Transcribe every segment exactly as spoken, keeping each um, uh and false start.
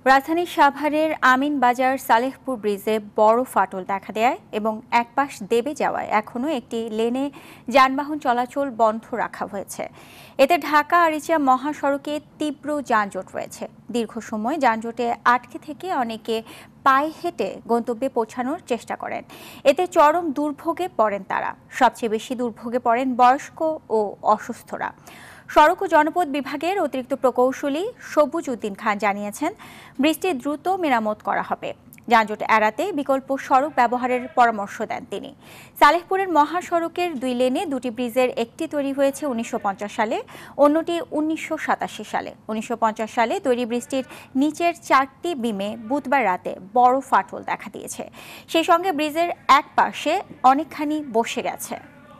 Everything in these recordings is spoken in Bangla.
রাজধানীর সাভারের আমিনবাজার সালেহপুর ব্রিজে বড় ফাটল দেখা দেয় এবং একপাশ দেবে যাওয়ায় এখনও একটি লেনে যানবাহন চলাচল বন্ধ রাখা হয়েছে। এতে ঢাকা আরিচা মহাসড়কে তীব্র যানজট রয়েছে। দীর্ঘ সময় যানজটে আটকে থেকে অনেকে পায়ে হেঁটে গন্তব্যে পৌঁছানোর চেষ্টা করেন। এতে চরম দুর্ভোগে পড়েন তারা। সবচেয়ে বেশি দুর্ভোগে পড়েন বয়স্ক ও অসুস্থরা। সড়ক ও জনপথ বিভাগের অতিরিক্ত প্রকৌশলী সবুজ উদ্দিন খান জানিয়েছেন, বৃষ্টি দ্রুত মেরামত করা হবে। যানজট এড়াতে বিকল্প সড়ক ব্যবহারের পরামর্শ দেন তিনি। সালেহপুরের মহাসড়কের দুই লেনে দুটি ব্রিজের একটি তৈরি হয়েছে উনিশশো পঞ্চাশ সালে, অন্যটি উনিশশো সাতাশি সালে। উনিশশো পঞ্চাশ সালে তৈরি ব্রিজটির নিচের চারটি বিমে বুধবার রাতে বড় ফাটল দেখা দিয়েছে। সেই সঙ্গে ব্রিজের এক পাশে অনেকখানি বসে গেছে।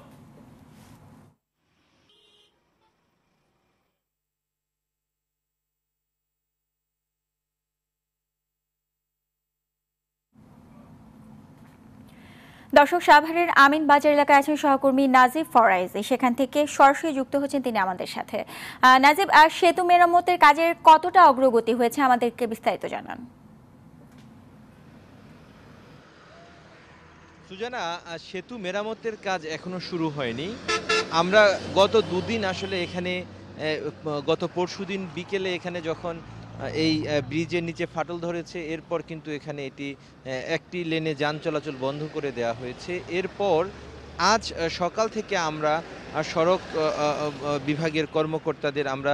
দর্শক, সাভারের আমিনবাজার এলাকায় আছেন সহকর্মী নাজিব ফরাইজি। সেখান থেকে সরাসরি যুক্ত হচ্ছেন তিনি আমাদের সাথে। নাজিব, সেতু মেরামতের কাজের কতটা অগ্রগতি হয়েছে আমাদেরকে বিস্তারিত জানান। সুজানা, সেতু মেরামতের কাজ এখনো শুরু হয়নি। আমরা গত দুদিন আসলে এখানে গত পরশুদিন বিকেলে এখানে যখন এই ব্রিজের নিচে ফাটল ধরেছে, এরপর কিন্তু এখানে এটি একটি লেনে যান চলাচল বন্ধ করে দেওয়া হয়েছে। এরপর আজ সকাল থেকে আমরা সড়ক বিভাগের কর্মকর্তাদের আমরা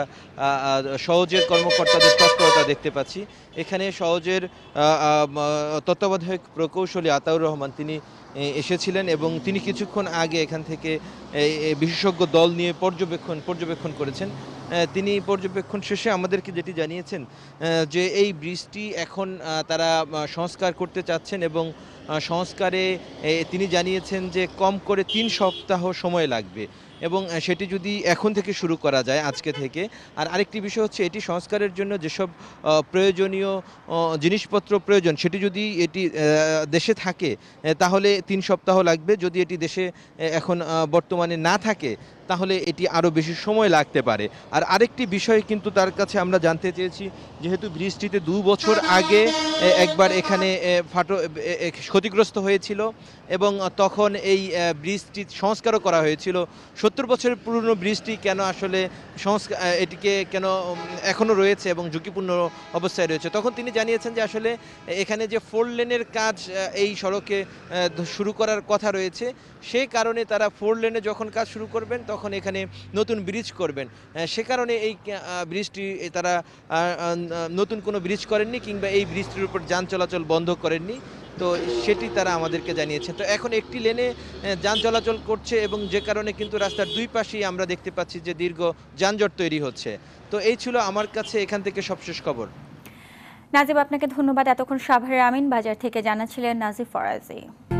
সহজের কর্মকর্তাদের তৎপরতা দেখতে পাচ্ছি। এখানে সহজের তত্ত্বাবধায়ক প্রকৌশলী আতাউর রহমান তিনি এসেছিলেন এবং তিনি কিছুক্ষণ আগে এখান থেকে বিশেষজ্ঞ দল নিয়ে পর্যবেক্ষণ পর্যবেক্ষণ করেছেন। তিনি পর্যবেক্ষণ শেষে আমাদেরকে যেটি জানিয়েছেন যে এই ব্রিজটি এখন তারা সংস্কার করতে চাচ্ছেন এবং সংস্কারে তিনি জানিয়েছেন যে কম করে তিন সপ্তাহ সময় লাগবে এবং সেটি যদি এখন থেকে শুরু করা যায় আজকে থেকে। আর আরেকটি বিষয় হচ্ছে, এটি সংস্কারের জন্য যেসব প্রয়োজনীয় জিনিসপত্র প্রয়োজন সেটি যদি এটি দেশে থাকে তাহলে তিন সপ্তাহ লাগবে। যদি এটি দেশে এখন বর্তমানে না থাকে তাহলে এটি আরও বেশি সময় লাগতে পারে। আর আরেকটি বিষয় কিন্তু তার কাছে আমরা জানতে চেয়েছি, যেহেতু ব্রিজটিতে দু বছর আগে একবার এখানে ফাটো ক্ষতিগ্রস্ত হয়েছিল এবং তখন এই ব্রিজটি সংস্কারও করা হয়েছিল। সত্তর বছরের পুরনো ব্রিজটি কেন আসলে সংস্কার এটিকে কেন এখনও রয়েছে এবং ঝুঁকিপূর্ণ অবস্থায় রয়েছে, তখন তিনি জানিয়েছেন যে আসলে এখানে যে ফোর লেনের কাজ এই সড়কে শুরু করার কথা রয়েছে, সে কারণে তারা ফোর লেনে যখন কাজ শুরু করবেন তখন এখানে নতুন ব্রিজ করবেন। সে কারণে এই ব্রিজটি তারা নতুন কোনো ব্রিজ করেননি কিংবা এই ব্রিজটির উপর যান চলাচল বন্ধ করেননি। তো সেটি তারা আমাদেরকে জানিয়েছে। তো এখন একটি লেনে যান চলাচল করছে এবং যে কারণে কিন্তু রাস্তার দুই পাশেই আমরা দেখতে পাচ্ছি যে দীর্ঘ যানজট তৈরি হচ্ছে। তো এই ছিল আমার কাছে এখান থেকে সবশেষ খবর। নাজিব, আপনাকে ধন্যবাদ। এতক্ষণ সাভারের আমিনবাজার থেকে জানাচ্ছিলেন নাজিব ফরাজি।